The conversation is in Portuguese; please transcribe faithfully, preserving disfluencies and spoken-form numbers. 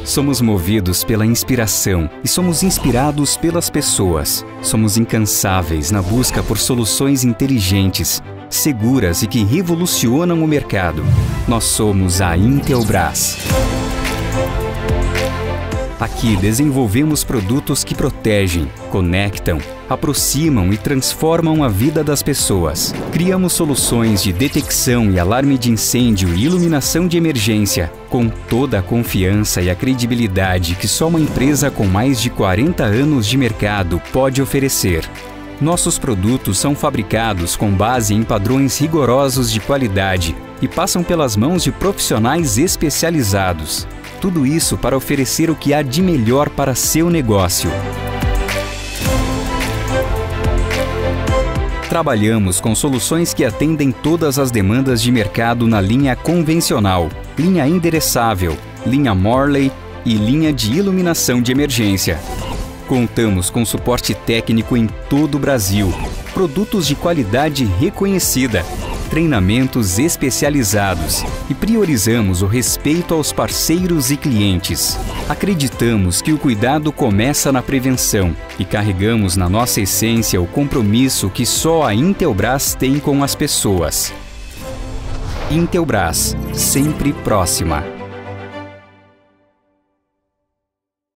Somos movidos pela inspiração e somos inspirados pelas pessoas. Somos incansáveis na busca por soluções inteligentes, seguras e que revolucionam o mercado. Nós somos a Intelbras. Aqui desenvolvemos produtos que protegem, conectam, aproximam e transformam a vida das pessoas. Criamos soluções de detecção e alarme de incêndio e iluminação de emergência, com toda a confiança e a credibilidade que só uma empresa com mais de quarenta anos de mercado pode oferecer. Nossos produtos são fabricados com base em padrões rigorosos de qualidade e passam pelas mãos de profissionais especializados. Tudo isso para oferecer o que há de melhor para seu negócio. Trabalhamos com soluções que atendem todas as demandas de mercado na linha convencional, linha endereçável, linha Morley e linha de iluminação de emergência. Contamos com suporte técnico em todo o Brasil, produtos de qualidade reconhecida, treinamentos especializados e priorizamos o respeito aos parceiros e clientes. Acreditamos que o cuidado começa na prevenção e carregamos na nossa essência o compromisso que só a Intelbras tem com as pessoas. Intelbras, sempre próxima.